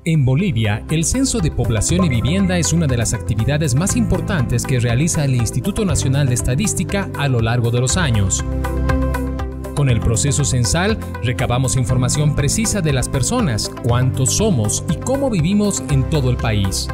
En Bolivia, el Censo de Población y Vivienda es una de las actividades más importantes que realiza el Instituto Nacional de Estadística a lo largo de los años. Con el proceso censal, recabamos información precisa de las personas, cuántos somos y cómo vivimos en todo el país.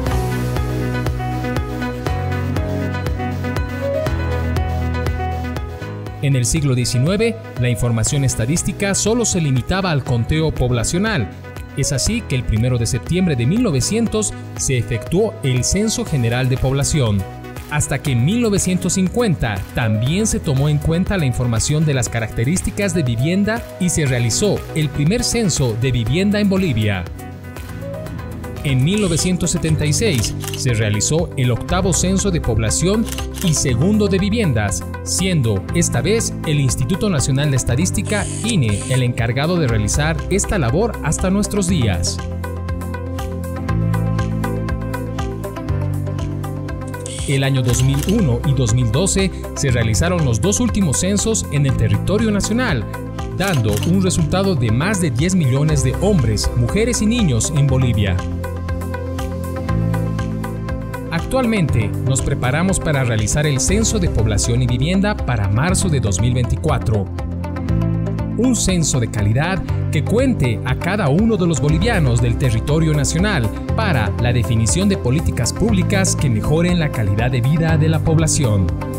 En el siglo XIX, la información estadística solo se limitaba al conteo poblacional. Es así que el 1 de septiembre de 1900 se efectuó el Censo General de Población, hasta que en 1950 también se tomó en cuenta la información de las características de vivienda y se realizó el primer censo de vivienda en Bolivia. En 1976 se realizó el 8º Censo de Población y 2º de Viviendas, siendo esta vez el Instituto Nacional de Estadística, INE, el encargado de realizar esta labor hasta nuestros días. El año 2001 y 2012 se realizaron los dos últimos censos en el territorio nacional, dando un resultado de más de 10 millones de hombres, mujeres y niños en Bolivia. Actualmente nos preparamos para realizar el Censo de Población y Vivienda para marzo de 2024. Un censo de calidad que cuente a cada uno de los bolivianos del territorio nacional para la definición de políticas públicas que mejoren la calidad de vida de la población.